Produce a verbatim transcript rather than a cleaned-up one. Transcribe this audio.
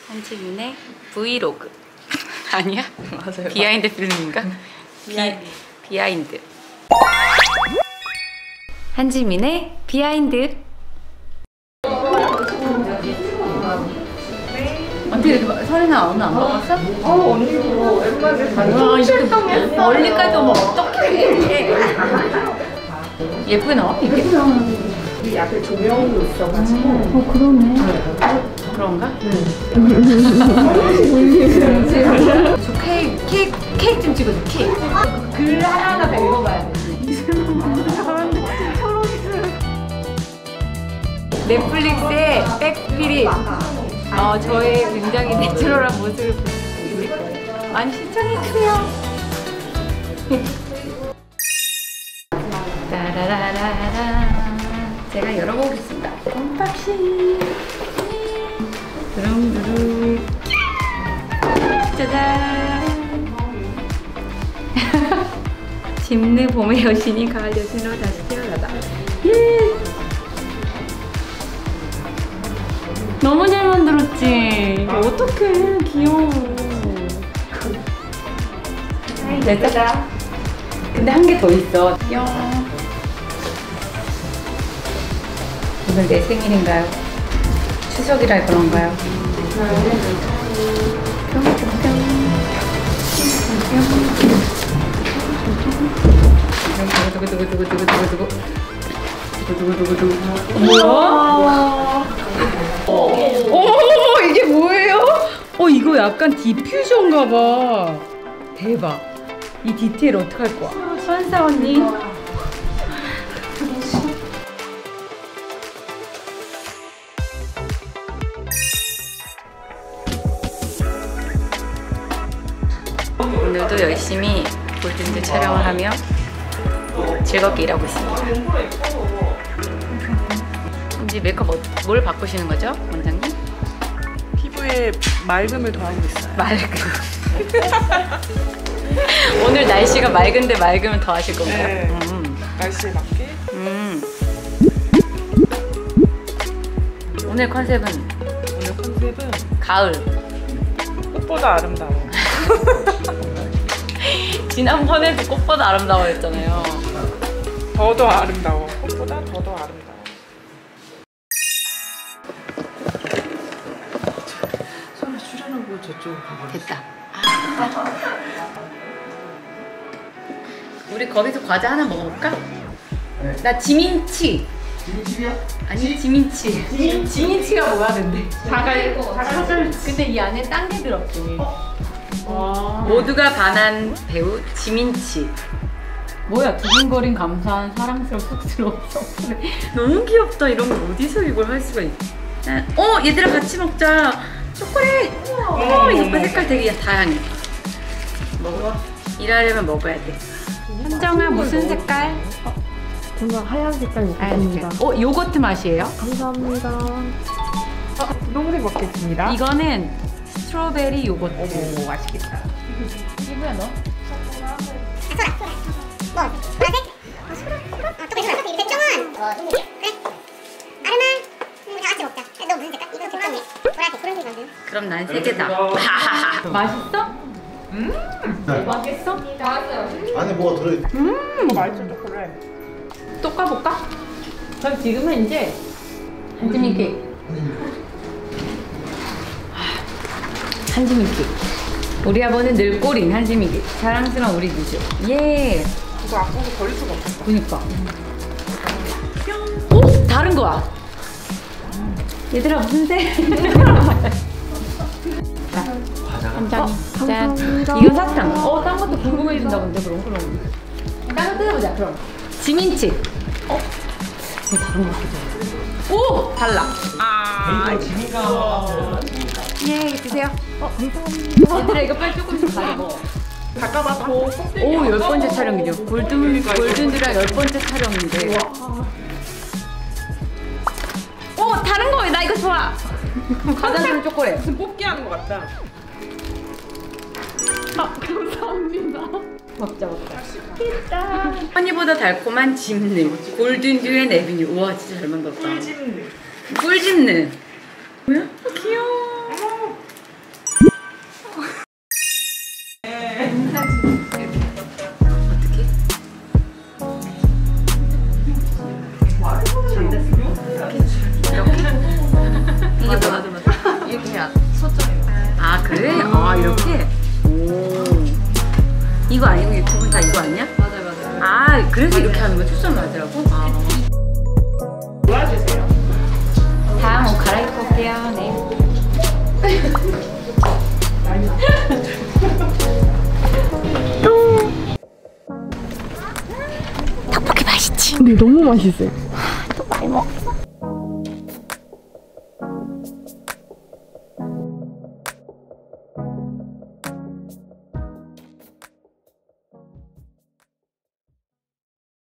한지민의 브이로그 아니야? 맞아요. 비하인드 필름인가? 비하인드. 비, 비하인드. 한지민의 비하인드. 어떻게 이렇게 설이나 오늘 안 먹었어? 어, 언니 그거 옛날에 와, 이렇게 멀리까지 오면 어떡해. 예쁘게 나와, 이게? 이 앞에 조명도 있어가지고. 어, 그러네. 그런가? 저 케이크, 케이크, 케이크 좀 찍어줘, 케이크. 글 하나하나 다 읽어봐야 돼. 넷플릭스의 백스피릿. 어, 저의 굉장히 내추럴한 모습을 볼 수 있을 거예요. 많이 시청해주세요. 따라라라라. 제가 열어보겠습니다. 껌박시. 두릉두릉. 짜잔. 짐느 봄의 여신이 가을 여신으로 다시 태어나다. 예. 너무 잘 만들었지? 어떡해, 귀여워. 됐다. 근데 한 개 더 있어. 뿅. 오늘 내 생일인가요? 추석이라 그런가요? 두구두구두구두구두구두구. 두구두구두구두구. 뭐야? 어머머머, 이게 뭐예요? 어, 이거 약간 디퓨전가 봐. 대박. 이 디테일 어떡할 거야? 선사 언니. 오늘도 열심히 골든드 촬영을 하며 즐겁게 일하고 있습니다. 이제 메이크업 어, 뭘 바꾸시는 거죠, 원장님? 피부에 맑음을 더하고 있어요. 맑음. 오늘 날씨가 맑은데 맑음을 더 하실 건가요? 네. 음. 날씨에 맞게. 음. 오늘 컨셉은? 오늘 컨셉은 가을. 꽃보다 아름다워. 지난번에도 꽃보다 아름다워했잖아요. 더더 아름다워. 꽃보다 더더 아름다워. 손을 출연하고 저쪽으로 가버렸어. 됐다. 우리 거기서 과자 하나 먹어볼까? 네. 나 지민치. 지민치야? 아니 지민치. 지민, 지민치가 뭐야 근데? 자갈. 자갈. 근데 이 안에 딴 게 들었지. 와. 모두가 반한 배우 지민치. 뭐야, 두근거린 감사한 사랑스러운 쑥스러운 선물에. 너무 귀엽다. 이런 거 어디서 이걸 할 수가 있지? 어, 얘들아 같이 먹자. 초콜릿. 어, 예쁜 색깔 되게 다양해. 먹어. 일하려면 먹어야 돼. 현정아, 무슨 색깔? 저는 하얀 색깔 하얀 먹겠습니다. 색깔. 어, 요거트 맛이에요? 감사합니다. 어, 분홍색 먹겠습니다. 이거는 스트로베리 요거트. 오, 맛있겠다. 이거야 너? 뭐? 보라색? 어, 소라? 소라? 아, 똑같이 소라. 백종원! 어, 그래. 아르마! 음, 다 같이 먹자. 너 무슨 색깔? 이거 백종이네. 보라색, 보라색이거든. 그럼 난 세 개다. 맛있어? 음! 맛있어? 안에 뭐가 들어있 음! 이거 맛있어 초콜릿. 또 까볼까? 그럼 지금은 이제 한지민 케이크. 한지민 케이크. 우리 아버는 늘 꼴인 한지민 케이크. 사랑스러운 우리 누주. 예. 이거 아까도 버릴 수가 없어. 그니까. 뿅. 오! 다른 거야. 얘들아 무슨 색? 자, 한 장. 어, 짠. 감사합니다. 이건 사탕. 어, 딴 것도 궁금해진다 근데 그럼 그럼. 딴 거 뜯어보자 그럼. 지민치. 어? 이거 다른 거 같기도 해. 오! 달라. 아. 예, 드세요. 어, 감사합니다. 얘들아 이거 빨리 조금씩 가져 먹어. 닦아봐도 오, 열 번째 촬영이죠. 골든, 골든드라 열 번째 촬영인데. 오, 다른 거! 나 이거 좋아! 과자는 초콜릿. 무슨 뽑기 하는 것 같다. 아, 감사합니다. 먹자, 먹자. 맛있겠다. 허니보다 달콤한 짚는 골든듀엔 에비뉴. 우와, 진짜 잘 만들었다. 꿀집는. 꿀집는. 뭐야? 어, 귀여워. 이거 아니고 유튜브는 다 이거 아니야? 맞아요, 맞아요. 아 그래서 이렇게 하는 거 추천을 하더라고? 아. 도와주세요. 다음 옷 갈아입고 올게요. 네. 떡볶이 맛있지? 근데 너무 맛있어요. 또 많이 먹었어.